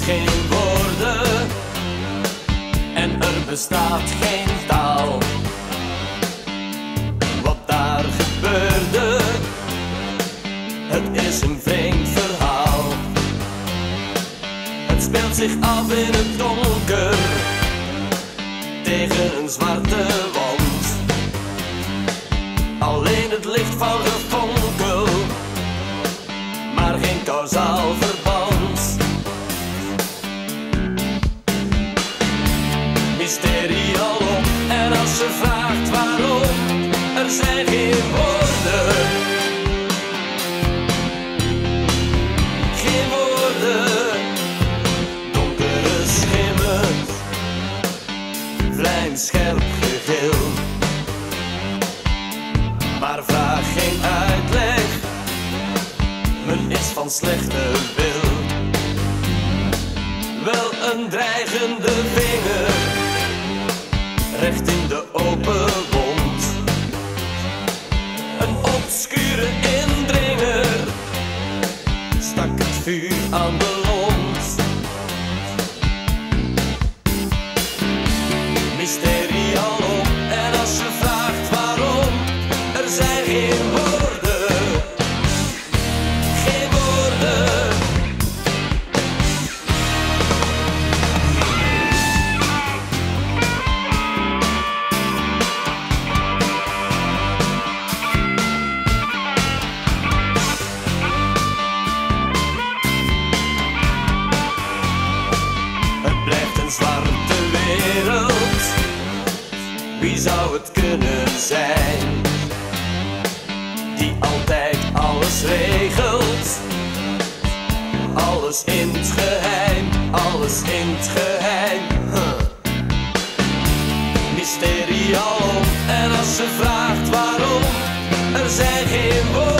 geen woorden en er bestaat geen taal. Wat daar gebeurde, het is een vreemd verhaal. Het speelt zich af in het donker, tegen een zwarte wand. Alleen het licht van gefonkel, maar geen kausaal verband. Mysterie alom, en als ze vraagt waarom, er zijn geen woorden. Geen woorden, donkere schimmen, vlijmscherp gegil. Maar vraag geen uitleg, men is van slechte wil. Wel een dreigende vinger, recht in de open wond. Een obscure indringer stak het vuur aan de lont. Mysterie alom, en als je vraagt waarom, er zijn geen woorden. Geen woorden. Het blijft een zwarte wereld, wie zou het kunnen zijn? Die altijd alles regelt, alles in het geheim, alles in het geheim. Mysterie alom, en als ze vraagt waarom, er zijn geen woorden.